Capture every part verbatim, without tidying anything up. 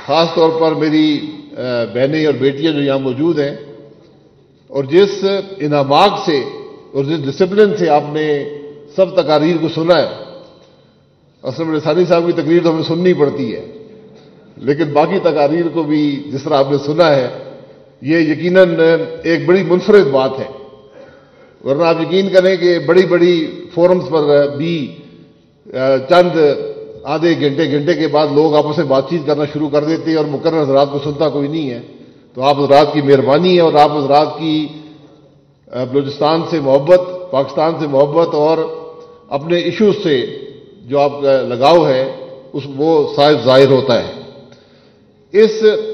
خاص طور پر میری بہنیں اور بیٹیاں جو یہاں موجود ہیں، اور جس انعامات سے اور جس ڈسپلن سے آپ نے سب تقاریر کو سنا ہے. اسلم رسانی صاحب کی تقریر تو ہمیں سننی پڑتی ہے، لیکن باقی تقاریر کو بھی جس طرح آپ نے سنا ہے، یہ یقیناً ایک بڑی منفرد بات ہے. ورنہ آپ یقین کریں کہ بڑی بڑی فورمز پر بھی چند آدھے گھنٹے گھنٹے کے بعد لوگ آپس میں بات چیت کرنا شروع کر دیتے ہیں اور مقرر حضرات کو سنتا کوئی نہیں ہے. تو آپ حضرات کی مہربانی ہے اور آپ حضرات کی بلوچستان سے محبت، پاکستان سے محبت اور اپنے ایشوز سے جو آپ کا لگاؤ ہے اس وہ صاحب ظاہر ہوتا ہے. اس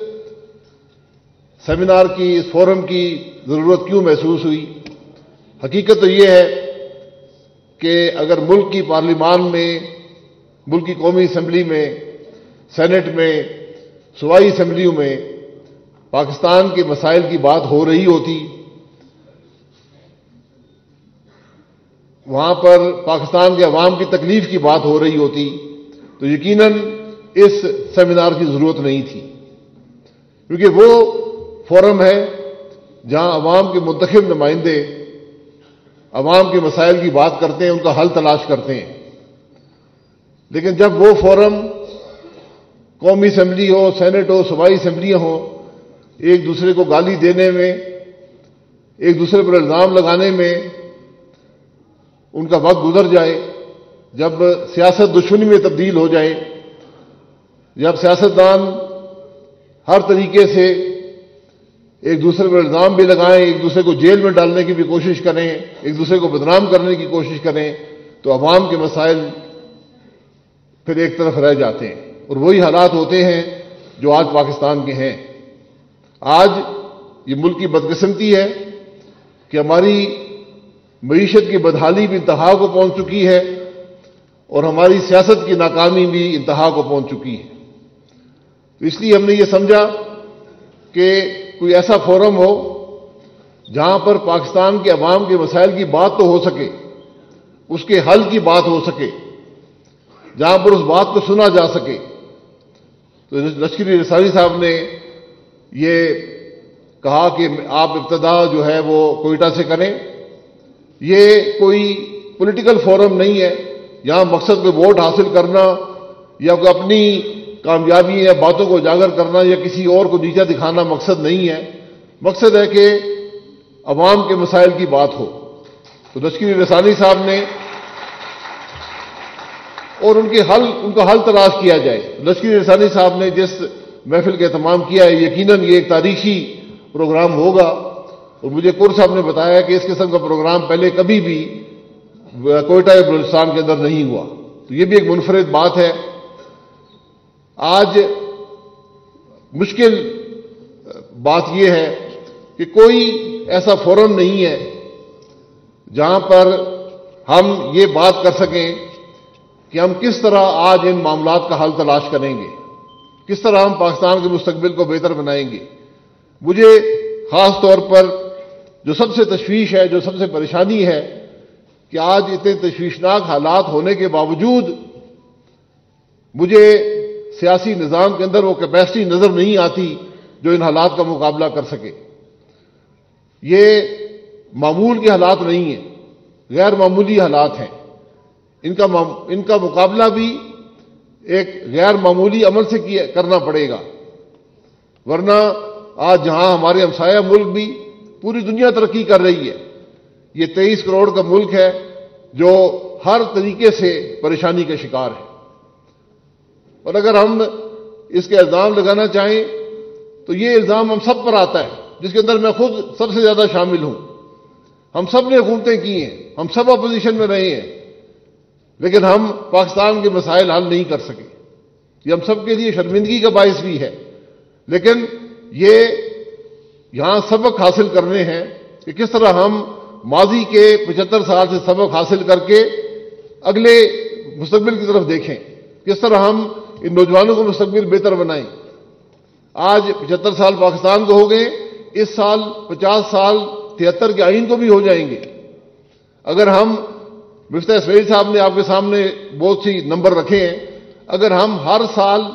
سیمینار کی، اس فورم کی ضرورت کیوں محسوس ہوئی؟ حقیقت تو یہ ہے کہ اگر ملک کی پارلیمان میں، ملک کی قومی اسمبلی میں، سینٹ میں، صوبائی اسمبلیوں میں پاکستان کے مسائل کی بات ہو رہی ہوتی، وہاں پر پاکستان کے عوام کی تکلیف کی بات ہو رہی ہوتی، تو یقیناً اس سیمینار کی ضرورت نہیں تھی. کیونکہ وہ فورم ہے جہاں عوام کے منتخب نمائندے عوام کے مسائل کی بات کرتے ہیں، ان کا حل تلاش کرتے ہیں. لیکن جب وہ فورم قومی اسمبلی ہو، سینٹ ہو، صوبائی اسمبلیاں ہوں، ایک دوسرے کو گالی دینے میں، ایک دوسرے پر الزام لگانے میں ان کا وقت گزر جائے، جب سیاست دشمنی میں تبدیل ہو جائے، جب سیاستدان ہر طریقے سے ایک دوسرے پر الزام بھی لگائیں، ایک دوسرے کو جیل میں ڈالنے کی بھی کوشش کریں، ایک دوسرے کو بدنام کرنے کی کوشش کریں، تو عوام کے مسائل پھر ایک طرف رہ جاتے ہیں. اور وہی حالات ہوتے ہیں جو آج پاکستان کے ہیں. آج یہ ملک کی بدقسمتی ہے کہ ہماری معیشت کی بدحالی بھی انتہا کو پہنچ چکی ہے اور ہماری سیاست کی ناکامی بھی انتہا کو پہنچ چکی ہے. تو اس لیے ہم نے یہ سمجھا کہ کوئی ایسا فورم ہو جہاں پر پاکستان کے عوام کے مسائل کی بات تو ہو سکے، اس کے حل کی بات ہو سکے، جہاں پر اس بات کو سنا جا سکے. تو لشکری رسانی صاحب نے یہ کہا کہ آپ ابتدا جو ہے وہ کوئٹہ سے کریں. یہ کوئی پولیٹیکل فورم نہیں ہے، یہاں مقصد کوئی ووٹ حاصل کرنا یا کوئی اپنی کامیابی یا باتوں کو اجاگر کرنا یا کسی اور کو نیچا دکھانا مقصد نہیں ہے. مقصد ہے کہ عوام کے مسائل کی بات ہو. تو لشکری رسانی صاحب نے اور ان کے حل ان کا حل تلاش کیا جائے. لشکری رسانی صاحب نے جس محفل کا اہتمام کیا ہے، یقیناً یہ ایک تاریخی پروگرام ہوگا. اور مجھے کور صاحب نے بتایا کہ اس قسم کا پروگرام پہلے کبھی بھی کوئٹہ یا بلوچستان کے اندر نہیں ہوا. تو یہ بھی ایک منفرد بات ہے. آج مشکل بات یہ ہے کہ کوئی ایسا فورم نہیں ہے جہاں پر ہم یہ بات کر سکیں کہ ہم کس طرح آج ان معاملات کا حل تلاش کریں گے، کس طرح ہم پاکستان کے مستقبل کو بہتر بنائیں گے. مجھے خاص طور پر جو سب سے تشویش ہے، جو سب سے پریشانی ہے کہ آج اتنے تشویشناک حالات ہونے کے باوجود مجھے سیاسی نظام کے اندر وہ کیپیسٹی نظر نہیں آتی جو ان حالات کا مقابلہ کر سکے. یہ معمول کے حالات نہیں ہیں، غیر معمولی حالات ہیں. ان کا ان کا مقابلہ بھی ایک غیر معمولی عمل سے کرنا پڑے گا. ورنہ آج جہاں ہمارے ہمسایہ ملک بھی پوری دنیا ترقی کر رہی ہے، یہ تیئیس کروڑ کا ملک ہے جو ہر طریقے سے پریشانی کا شکار ہے. اور اگر ہم اس کے الزام لگانا چاہیں تو یہ الزام ہم سب پر آتا ہے، جس کے اندر میں خود سب سے زیادہ شامل ہوں. ہم سب نے حکومتیں کی ہیں، ہم سب اپوزیشن میں رہے ہیں، لیکن ہم پاکستان کے مسائل حل نہیں کر سکے. یہ ہم سب کے لیے شرمندگی کا باعث بھی ہے. لیکن یہ یہاں سبق حاصل کرنے ہیں کہ کس طرح ہم ماضی کے پچہتر سال سے سبق حاصل کر کے اگلے مستقبل کی طرف دیکھیں، کس طرح ہم ان نوجوانوں کو مستقبل بہتر بنائیں. آج پچہتر سال پاکستان کو ہو گئے، اس سال پچاس سال تہتر کے آئین کو بھی ہو جائیں گے. اگر ہم مفتاح اسماعیل صاحب نے آپ کے سامنے بہت سی نمبر رکھے ہیں، اگر ہم ہر سال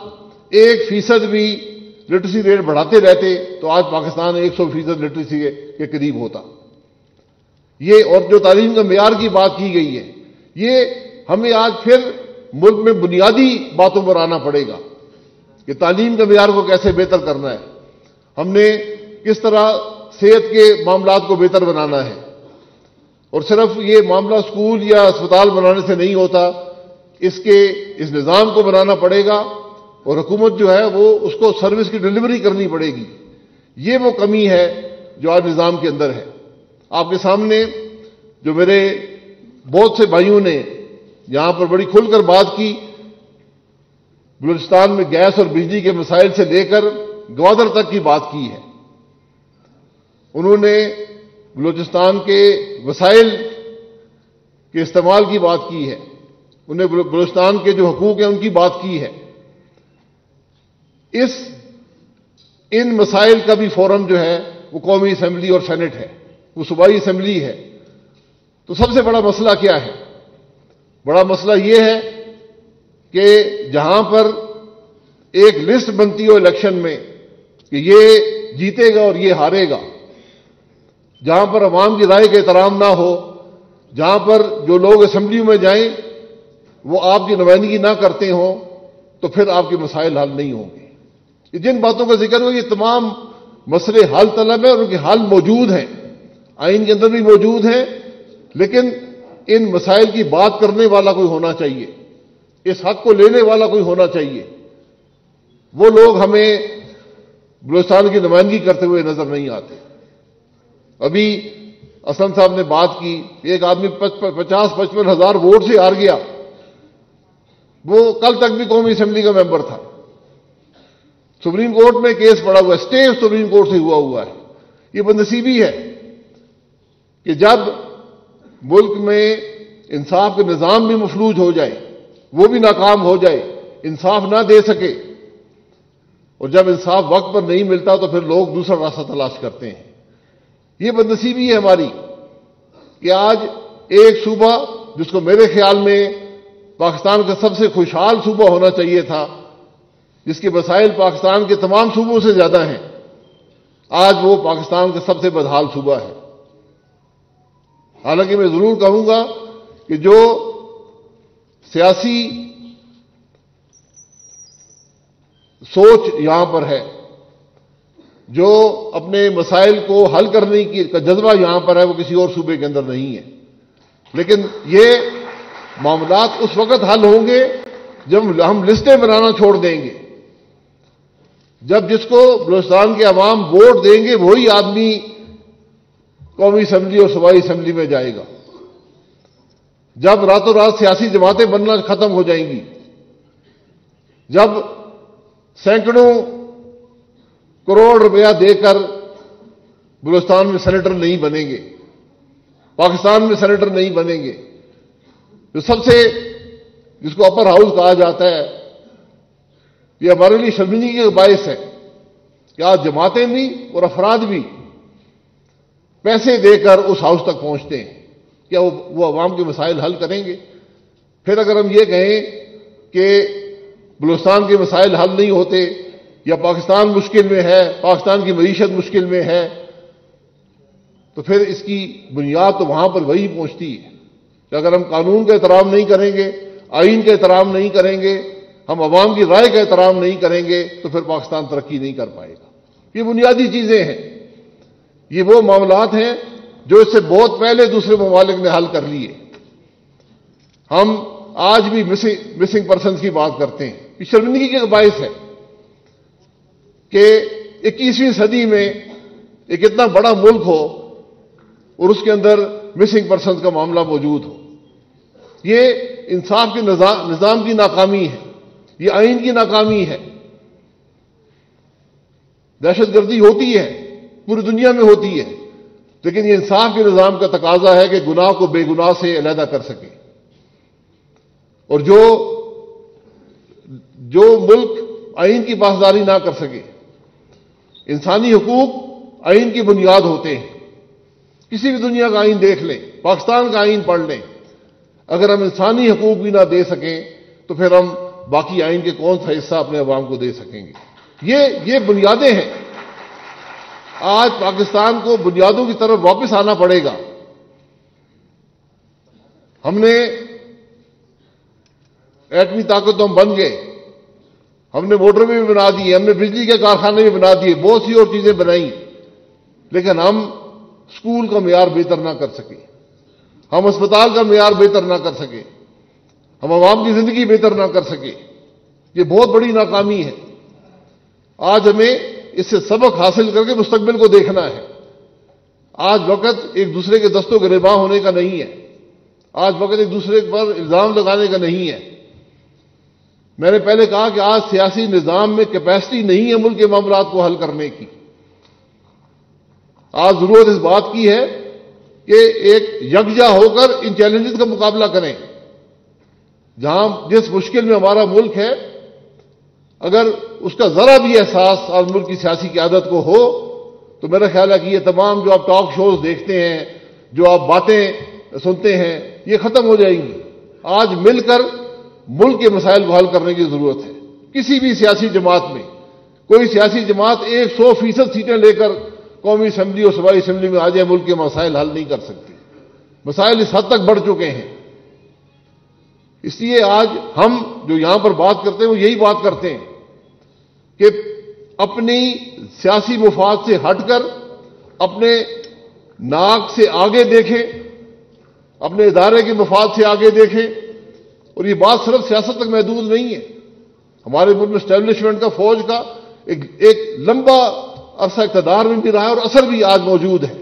ایک فیصد بھی لٹریسی ریٹ بڑھاتے رہتے تو آج پاکستان ایک سو فیصد لٹریسی کے قریب ہوتا. یہ اور جو تعلیم کا معیار کی بات کی گئی ہے، یہ ہمیں آج پھر ملک میں بنیادی باتوں پر آنا پڑے گا کہ تعلیم کا معیار کو کیسے بہتر کرنا ہے، ہم نے کس طرح صحت کے معاملات کو بہتر بنانا ہے. اور صرف یہ معاملہ اسکول یا اسپتال بنانے سے نہیں ہوتا، اس کے اس نظام کو بنانا پڑے گا اور حکومت جو ہے وہ اس کو سروس کی ڈلیوری کرنی پڑے گی. یہ وہ کمی ہے جو آج نظام کے اندر ہے. آپ کے سامنے جو میرے بہت سے بھائیوں نے یہاں پر بڑی کھل کر بات کی، بلوچستان میں گیس اور بجلی کے مسائل سے لے کر گوادر تک کی بات کی ہے. انہوں نے بلوچستان کے وسائل کے استعمال کی بات کی ہے، انہیں بلوچستان کے جو حقوق ہیں ان کی بات کی ہے. اس ان مسائل کا بھی فورم جو ہے وہ قومی اسمبلی اور سینٹ ہے، وہ صوبائی اسمبلی ہے. تو سب سے بڑا مسئلہ کیا ہے؟ بڑا مسئلہ یہ ہے کہ جہاں پر ایک لسٹ بنتی ہو الیکشن میں کہ یہ جیتے گا اور یہ ہارے گا، جہاں پر عوام کی رائے کا احترام نہ ہو، جہاں پر جو لوگ اسمبلیوں میں جائیں وہ آپ کی نمائندگی نہ کرتے ہوں، تو پھر آپ کے مسائل حل نہیں ہوں گے. یہ جن باتوں کا ذکر ہو یہ تمام مسئلے حل طلب ہیں اور ان کے حل موجود ہیں، آئین کے اندر بھی موجود ہیں، لیکن ان مسائل کی بات کرنے والا کوئی ہونا چاہیے، اس حق کو لینے والا کوئی ہونا چاہیے. وہ لوگ ہمیں بلوچستان کی نمائندگی کرتے ہوئے نظر نہیں آتے. ابھی اسلم صاحب نے بات کی، ایک آدمی پچاس پچپن ہزار ووٹ سے ہار گیا، وہ کل تک بھی قومی اسمبلی کا ممبر تھا. سپریم کورٹ میں کیس پڑا ہوا ہے، اسٹے سپریم کورٹ سے ہوا ہوا ہے. یہ بدنصیبی ہے کہ جب ملک میں انصاف کا نظام بھی مفلوج ہو جائے، وہ بھی ناکام ہو جائے، انصاف نہ دے سکے، اور جب انصاف وقت پر نہیں ملتا تو پھر لوگ دوسرا راستہ تلاش کرتے ہیں. یہ بدنصیبی ہے ہماری کہ آج ایک صوبہ جس کو میرے خیال میں پاکستان کا سب سے خوشحال صوبہ ہونا چاہیے تھا، جس کے وسائل پاکستان کے تمام صوبوں سے زیادہ ہیں، آج وہ پاکستان کا سب سے بدحال صوبہ ہے. حالانکہ میں ضرور کہوں گا کہ جو سیاسی سوچ یہاں پر ہے، جو اپنے مسائل کو حل کرنے کی کا جذبہ یہاں پر ہے، وہ کسی اور صوبے کے اندر نہیں ہے. لیکن یہ معاملات اس وقت حل ہوں گے جب ہم لسٹیں بنانا چھوڑ دیں گے، جب جس کو بلوچستان کے عوام ووٹ دیں گے وہی آدمی قومی اسمبلی اور صوبائی اسمبلی میں جائے گا. جب راتوں رات سیاسی جماعتیں بننا ختم ہو جائیں گی، جب سینکڑوں کروڑ روپیہ دے کر بلوچستان میں سینیٹر نہیں بنیں گے، پاکستان میں سینیٹر نہیں بنیں گے، جو سب سے جس کو اپر ہاؤس کہا جاتا ہے، یہ ہمارے لیے شرمندگی کا باعث ہے کہ آج جماعتیں بھی اور افراد بھی پیسے دے کر اس ہاؤس تک پہنچتے ہیں. کیا وہ وہ عوام کے مسائل حل کریں گے؟ پھر اگر ہم یہ کہیں کہ بلوچستان کے مسائل حل نہیں ہوتے یا پاکستان مشکل میں ہے، پاکستان کی معیشت مشکل میں ہے، تو پھر اس کی بنیاد تو وہاں پر وہی پہنچتی ہے کہ اگر ہم قانون کا احترام نہیں کریں گے، آئین کا احترام نہیں کریں گے، ہم عوام کی رائے کا احترام نہیں کریں گے، تو پھر پاکستان ترقی نہیں کر پائے گا. یہ بنیادی چیزیں ہیں، یہ وہ معاملات ہیں جو اس سے بہت پہلے دوسرے ممالک نے حل کر لیے. ہم آج بھی مسنگ پرسنز کی بات کرتے ہیں. یہ شرمندگی کا باعث ہے کہ اکیسویں صدی میں ایک اتنا بڑا ملک ہو اور اس کے اندر مسنگ پرسنز کا معاملہ موجود ہو. یہ انصاف کے نظام کی ناکامی ہے، یہ آئین کی ناکامی ہے. دہشت گردی ہوتی ہے، پوری دنیا میں ہوتی ہے، لیکن یہ انصاف کے نظام کا تقاضا ہے کہ گناہ کو بے گناہ سے علیحدہ کر سکے. اور جو جو ملک آئین کی پاسداری نہ کر سکے، انسانی حقوق آئین کی بنیاد ہوتے ہیں. کسی بھی دنیا کا آئین دیکھ لیں، پاکستان کا آئین پڑھ لیں، اگر ہم انسانی حقوق بھی نہ دے سکیں تو پھر ہم باقی آئین کے کون سا حصہ اپنے عوام کو دے سکیں گے؟ یہ یہ بنیادیں ہیں. آج پاکستان کو بنیادوں کی طرف واپس آنا پڑے گا. ہم نے ایٹمی طاقت تو ہم بن گئے, ہم نے موٹر بھی بنا دیے, ہم نے بجلی کے کارخانے بھی بنا دیے, بہت سی اور چیزیں بنائیں, لیکن ہم اسکول کا معیار بہتر نہ کر سکے, ہم اسپتال کا معیار بہتر نہ کر سکے, ہم عوام کی زندگی بہتر نہ کر سکے. یہ بہت بڑی ناکامی ہے. آج ہمیں اس سے سبق حاصل کر کے مستقبل کو دیکھنا ہے. آج وقت ایک دوسرے کے دستوں گریباں ہونے کا نہیں ہے. آج وقت ایک دوسرے پر الزام لگانے کا نہیں ہے. میں نے پہلے کہا کہ آج سیاسی نظام میں کیپیسٹی نہیں ہے ملک کے معاملات کو حل کرنے کی. آج ضرورت اس بات کی ہے کہ ایک یکجا ہو کر ان چیلنجز کا مقابلہ کریں. جہاں جس مشکل میں ہمارا ملک ہے, اگر اس کا ذرا بھی احساس آج ملک کی سیاسی قیادت کو ہو تو میرا خیال ہے کہ یہ تمام جو آپ ٹاک شوز دیکھتے ہیں, جو آپ باتیں سنتے ہیں, یہ ختم ہو جائیں گی. آج مل کر ملک کے مسائل کو حل کرنے کی ضرورت ہے. کسی بھی سیاسی جماعت میں کوئی سیاسی جماعت ایک سو فیصد سیٹیں لے کر قومی اسمبلی اور صوبائی اسمبلی میں آ جائے ملک کے مسائل حل نہیں کر سکتی. مسائل اس حد تک بڑھ چکے ہیں. اس لیے آج ہم جو یہاں پر بات کرتے ہیں وہ یہی بات کرتے ہیں کہ اپنی سیاسی مفاد سے ہٹ کر اپنے ناک سے آگے دیکھیں, اپنے ادارے کے مفاد سے آگے دیکھیں. اور یہ بات صرف سیاست تک محدود نہیں ہے. ہمارے ملک میں اسٹیبلشمنٹ کا, فوج کا ایک ایک لمبا عرصہ اقتدار میں بھی رہا ہے اور اثر بھی آج موجود ہے.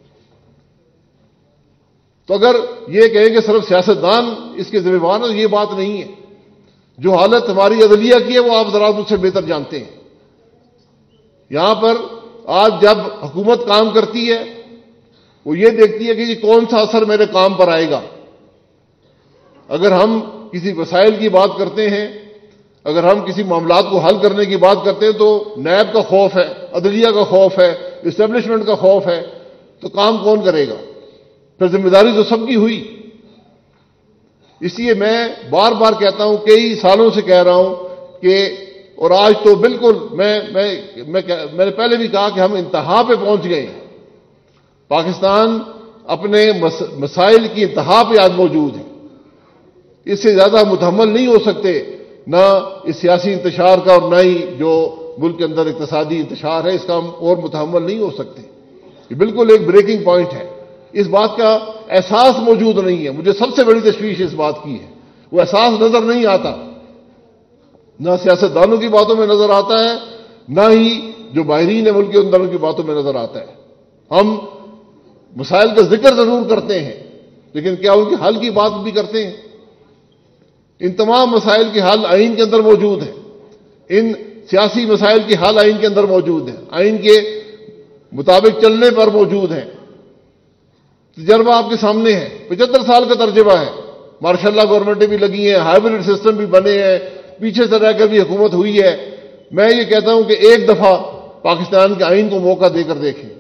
تو اگر یہ کہیں کہ صرف سیاستدان اس کے ذمہ دار ہیں, یہ بات نہیں ہے. جو حالت ہماری عدلیہ کی ہے وہ آپ ذرا مجھ سے بہتر جانتے ہیں. یہاں پر آج جب حکومت کام کرتی ہے وہ یہ دیکھتی ہے کہ یہ کون سا اثر میرے کام پر آئے گا. اگر ہم کسی وسائل کی بات کرتے ہیں, اگر ہم کسی معاملات کو حل کرنے کی بات کرتے ہیں تو نیب کا خوف ہے, عدلیہ کا خوف ہے, اسٹیبلشمنٹ کا خوف ہے, تو کام کون کرے گا؟ پھر ذمہ داری تو سب کی ہوئی. اس لیے میں بار بار کہتا ہوں, کئی سالوں سے کہہ رہا ہوں کہ, اور آج تو بالکل میں میں میں میں نے پہلے بھی کہا کہ ہم انتہا پہ پہنچ گئے ہیں. پاکستان اپنے مسائل کی انتہا پہ آج موجود ہے. اس سے زیادہ متحمل نہیں ہو سکتے, نہ اس سیاسی انتشار کا اور نہ ہی جو ملک کے اندر اقتصادی انتشار ہے اس کا ہم اور متحمل نہیں ہو سکتے. یہ بالکل ایک بریکنگ پوائنٹ ہے. اس بات کا احساس موجود نہیں ہے. مجھے سب سے بڑی تشویش اس بات کی ہے, وہ احساس نظر نہیں آتا. نہ سیاستدانوں کی باتوں میں نظر آتا ہے, نہ ہی جو ماہرین ہیں ملک کے اندر کی باتوں میں نظر آتا ہے. ہم مسائل کا ذکر ضرور کرتے ہیں لیکن کیا ان کے حل کی بات بھی کرتے ہیں؟ ان تمام مسائل کے حل آئین کے اندر موجود ہیں. ان سیاسی مسائل کے حل آئین کے اندر موجود ہیں, آئین کے مطابق چلنے پر موجود ہیں. تجربہ آپ کے سامنے ہے, پچہتر سال کا تجربہ ہے. ماشاء اللہ گورنمنٹیں بھی لگی ہیں, ہائیبرڈ سسٹم بھی بنے ہیں, پیچھے سے رہ کر بھی حکومت ہوئی ہے. میں یہ کہتا ہوں کہ ایک دفعہ پاکستان کے آئین کو موقع دے کر دیکھیں.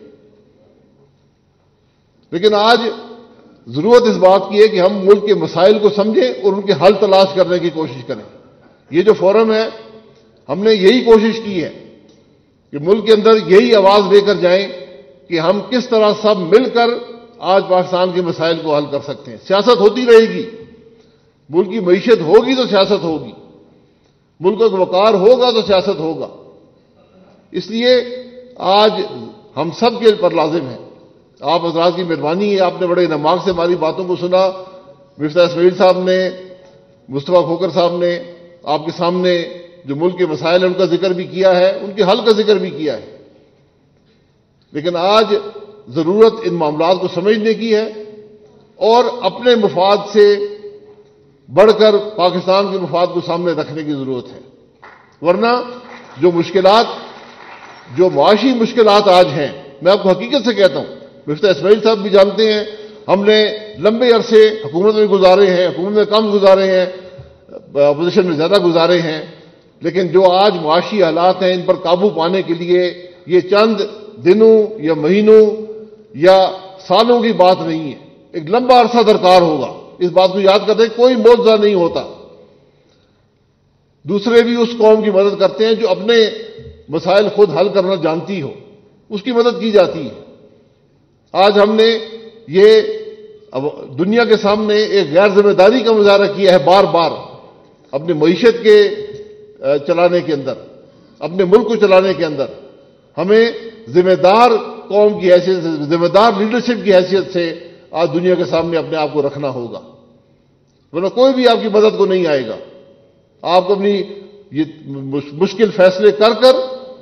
لیکن آج ضرورت اس بات کی ہے کہ ہم ملک کے مسائل کو سمجھیں اور ان کے حل تلاش کرنے کی کوشش کریں. یہ جو فورم ہے ہم نے یہی کوشش کی ہے کہ ملک کے اندر یہی آواز لے کر جائیں کہ ہم کس طرح سب مل کر آج پاکستان کے مسائل کو حل کر سکتے ہیں. سیاست ہوتی رہے گی, ملک کی معیشت ہوگی تو سیاست ہوگی, ملک کا وقار ہوگا تو سیاست ہوگا. اس لیے آج ہم سب کے پر لازم ہے. آپ حضرات کی مہربانی ہے, آپ نے بڑے نماز سے ہماری باتوں کو سنا. مفتاح اسماعیل صاحب نے, مصطفیٰ کھوکر صاحب نے آپ کے سامنے جو ملک کے مسائل ہیں ان کا ذکر بھی کیا ہے, ان کے حل کا ذکر بھی کیا ہے. لیکن آج ضرورت ان معاملات کو سمجھنے کی ہے اور اپنے مفاد سے بڑھ کر پاکستان کے مفاد کو سامنے رکھنے کی ضرورت ہے. ورنہ جو مشکلات, جو معاشی مشکلات آج ہیں, میں آپ کو حقیقت سے کہتا ہوں, مفتاح اسماعیل صاحب بھی جانتے ہیں, ہم نے لمبے عرصے حکومت میں گزارے ہیں, حکومت میں کم گزارے ہیں, اپوزیشن میں زیادہ گزارے ہیں. لیکن جو آج معاشی حالات ہیں ان پر قابو پانے کے لیے یہ چند دنوں یا مہینوں یا سالوں کی بات نہیں ہے, ایک لمبا عرصہ درکار ہوگا. اس بات کو یاد کرتے کوئی معجزہ نہیں ہوتا. دوسرے بھی اس قوم کی مدد کرتے ہیں جو اپنے مسائل خود حل کرنا جانتی ہو، اس کی مدد کی جاتی ہے۔ آج ہم نے یہ اب دنیا کے سامنے ایک غیر ذمہ داری کا مظاہرہ کیا ہے بار بار، اپنی معیشت کے چلانے کے اندر، اپنے ملک کو چلانے کے اندر ہمیں ذمہ دار قوم کی حیثیت سے، ذمہ دار لیڈرشپ کی حیثیت سے آج دنیا کے سامنے اپنے آپ کو رکھنا ہوگا، ورنہ کوئی بھی آپ کی مدد کو نہیں آئے گا۔ آپ کو اپنی یہ مشکل فیصلے کر کر،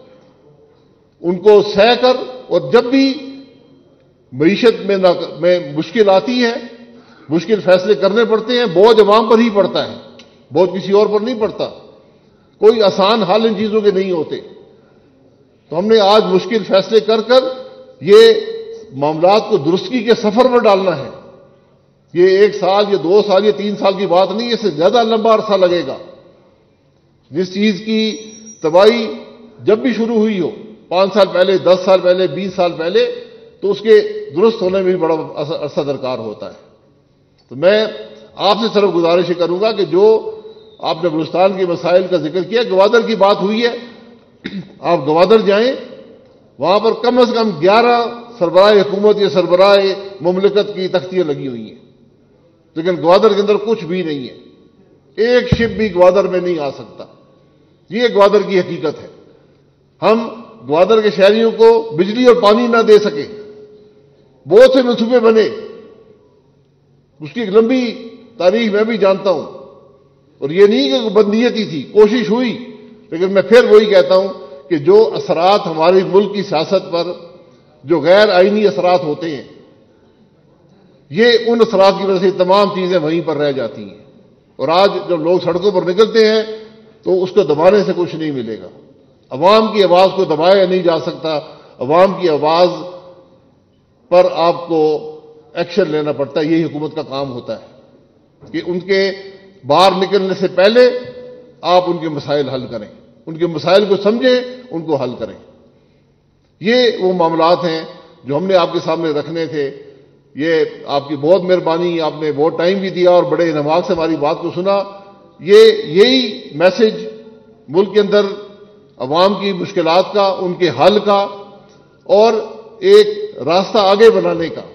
ان کو سہ کر، اور جب بھی معیشت میں میں مشکل آتی ہے، مشکل فیصلے کرنے پڑتے ہیں، بوجھ عوام پر ہی پڑتا ہے، بوجھ کسی اور پر نہیں پڑتا۔ کوئی آسان حال ان چیزوں کے نہیں ہوتے۔ تو ہم نے آج مشکل فیصلے کر کر یہ معاملات کو درستگی کے سفر میں ڈالنا ہے۔ یہ ایک سال یا دو سال یا تین سال کی بات نہیں، اس سے زیادہ لمبا عرصہ لگے گا۔ جس چیز کی تباہی جب بھی شروع ہوئی ہو، پانچ سال پہلے، دس سال پہلے، بیس سال پہلے، تو اس کے درست ہونے میں بھی بڑا عرصہ درکار ہوتا ہے۔ تو میں آپ سے صرف گزارش کروں گا کہ جو آپ نے بلوچستان کے مسائل کا ذکر کیا، گوادر کی بات ہوئی ہے، آپ گوادر جائیں، وہاں پر کم از کم گیارہ سربراہ حکومت یا سربراہ مملکت کی تختیاں لگی ہوئی ہیں، لیکن گوادر کے اندر کچھ بھی نہیں ہے، ایک شپ بھی گوادر میں نہیں آ سکتا۔ یہ گوادر کی حقیقت ہے۔ ہم گوادر کے شہریوں کو بجلی اور پانی نہ دے سکے، بہت سے منصوبے بنے، اس کی ایک لمبی تاریخ میں بھی جانتا ہوں، اور یہ نہیں کہ بدنیتی تھی، کوشش ہوئی، لیکن میں پھر وہی کہتا ہوں کہ جو اثرات ہمارے ملک کی سیاست پر، جو غیر آئینی اثرات ہوتے ہیں، یہ ان اثرات کی وجہ سے تمام چیزیں وہیں پر رہ جاتی ہیں، اور آج جب لوگ سڑکوں پر نکلتے ہیں تو اس کو دبانے سے کچھ نہیں ملے گا۔ عوام کی آواز کو دبایا نہیں جا سکتا، عوام کی آواز پر آپ کو ایکشن لینا پڑتا ہے۔ یہی حکومت کا کام ہوتا ہے کہ ان کے باہر نکلنے سے پہلے آپ ان کے مسائل حل کریں، ان کے مسائل کو سمجھیں، ان کو حل کریں۔ یہ وہ معاملات ہیں جو ہم نے آپ کے سامنے رکھنے تھے۔ یہ آپ کی بہت مہربانی، آپ نے بہت ٹائم بھی دیا اور بڑے انہماک سے ہماری بات کو سنا۔ یہ یہی میسج ملک کے اندر عوام کی مشکلات کا، ان کے حل کا، اور ایک راستہ آگے بنانے کا،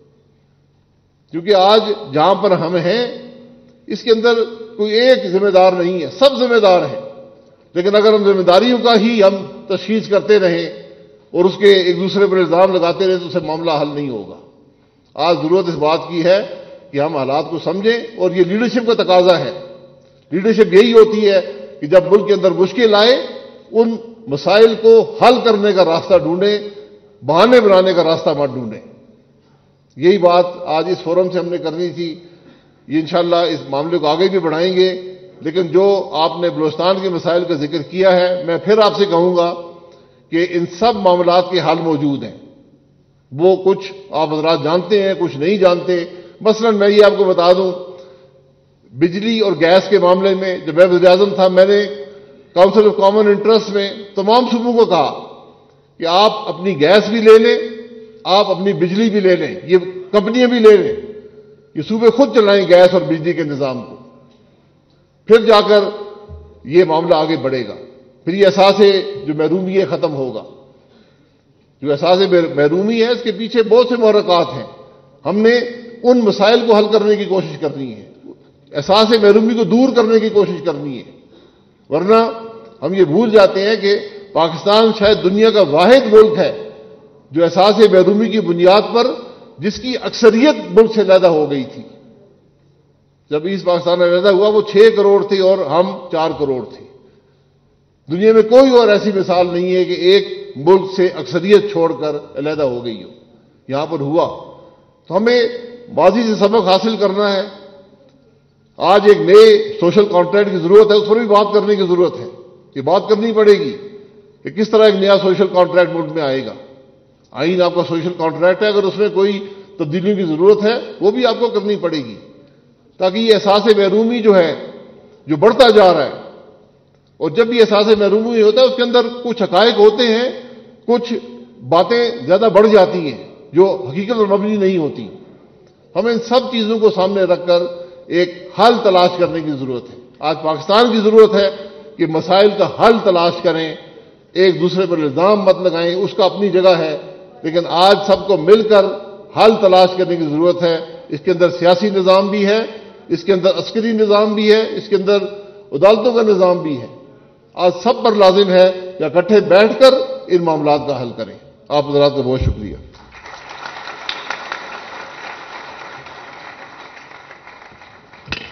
کیونکہ آج جہاں پر ہم ہیں اس کے اندر کوئی ایک ذمہ دار نہیں ہے، سب ذمہ دار ہیں، لیکن اگر ہم ذمہ داریوں کا ہی ہم تشخیص کرتے رہیں اور اس کے ایک دوسرے پر الزام لگاتے رہیں تو اسے معاملہ حل نہیں ہوگا۔ آج ضرورت اس بات کی ہے کہ ہم حالات کو سمجھیں، اور یہ لیڈرشپ کا تقاضا ہے۔ لیڈرشپ یہی ہوتی ہے کہ جب ملک کے اندر مشکل آئے، ان مسائل کو حل کرنے کا راستہ ڈھونڈیں، بہانے بنانے کا راستہ مت ڈھونڈیں۔ یہی بات آج اس فورم سے ہم نے کرنی تھی۔ یہ انشاءاللہ اس معاملے کو آگے بھی بڑھائیں گے، لیکن جو آپ نے بلوچستان کے مسائل کا ذکر کیا ہے، میں پھر آپ سے کہوں گا کہ ان سب معاملات کے حل موجود ہیں۔ وہ کچھ آپ حضرات جانتے ہیں، کچھ نہیں جانتے۔ مثلا میں یہ آپ کو بتا دوں، بجلی اور گیس کے معاملے میں جب میں وزیر اعظم تھا، میں نے کاؤنسل آف کامن انٹرسٹ میں تمام صوبوں کو کہا کہ آپ اپنی گیس بھی لے لیں، آپ اپنی بجلی بھی لے لیں، یہ کمپنیاں بھی لے لیں، یہ صوبے خود چلائیں گیس اور بجلی کے نظام کو، پھر جا کر یہ معاملہ آگے بڑھے گا، پھر یہ احساس جو محرومی ہے ختم ہوگا۔ جو احساس محرومی ہے اس کے پیچھے بہت سے محرکات ہیں، ہم نے ان مسائل کو حل کرنے کی کوشش کرنی ہے، احساس محرومی کو دور کرنے کی کوشش کرنی ہے، ورنہ ہم یہ بھول جاتے ہیں کہ پاکستان شاید دنیا کا واحد ملک ہے جو احساس محرومی کی بنیاد پر، جس کی اکثریت ملک سے علیحدہ ہو گئی تھی۔ جب ایسٹ پاکستان علیحدہ ہوا وہ چھ کروڑ تھے اور ہم چار کروڑ تھے۔ دنیا میں کوئی اور ایسی مثال نہیں ہے کہ ایک ملک سے اکثریت چھوڑ کر علیحدہ ہو گئی ہو، یہاں پر ہوا۔ تو ہمیں ماضی سے سبق حاصل کرنا ہے۔ آج ایک نئے سوشل کانٹریکٹ کی ضرورت ہے، اس پر بھی بات کرنے کی ضرورت ہے، یہ بات کرنی پڑے گی کہ کس طرح ایک نیا سوشل کانٹریکٹ ملک میں آئے گا۔ آئین آپ کا سوشل کانٹریکٹ ہے، اگر اس میں کوئی تبدیلیوں کی ضرورت ہے وہ بھی آپ کو کرنی پڑے گی، تاکہ یہ احساس محرومی جو ہے، جو بڑھتا جا رہا ہے، اور جب یہ احساس محرومی ہوتا ہے اس کے اندر کچھ حقائق ہوتے ہیں، کچھ باتیں زیادہ بڑھ جاتی ہیں جو حقیقت اور مبنی نہیں ہوتی۔ ہمیں ان سب چیزوں کو سامنے رکھ کر ایک حل تلاش کرنے کی ضرورت ہے۔ آج پاکستان کی ضرورت ہے کہ مسائل کا حل تلاش کریں، ایک دوسرے پر الزام مت لگائیں، اس کا اپنی جگہ ہے، لیکن آج سب کو مل کر حل تلاش کرنے کی ضرورت ہے۔ اس کے اندر سیاسی نظام بھی ہے، اس کے اندر عسکری نظام بھی ہے، اس کے اندر عدالتوں کا نظام بھی ہے۔ آج سب پر لازم ہے کہ اکٹھے بیٹھ کر ان معاملات کا حل کریں۔ آپ حضرات کا بہت شکریہ۔